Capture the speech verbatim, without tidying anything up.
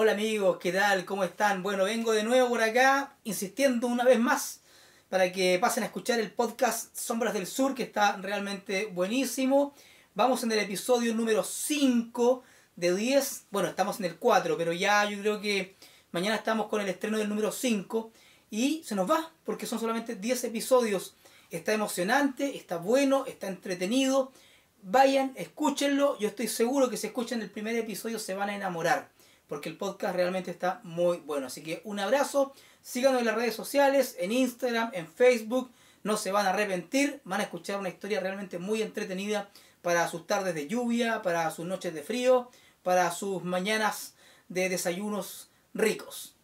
Hola amigos, ¿qué tal? ¿Cómo están? Bueno, vengo de nuevo por acá, insistiendo una vez más para que pasen a escuchar el podcast Sombras del Sur, que está realmente buenísimo. Vamos en el episodio número cinco de diez. Bueno, estamos en el cuatro, pero ya yo creo que mañana estamos con el estreno del número cinco. Y se nos va, porque son solamente diez episodios. Está emocionante, está bueno, está entretenido. Vayan, escúchenlo. Yo estoy seguro que si escuchan el primer episodio se van a enamorar, porque el podcast realmente está muy bueno. Así que un abrazo, síganos en las redes sociales, en Instagram, en Facebook. No se van a arrepentir, van a escuchar una historia realmente muy entretenida para sus tardes de lluvia, para sus noches de frío, para sus mañanas de desayunos ricos.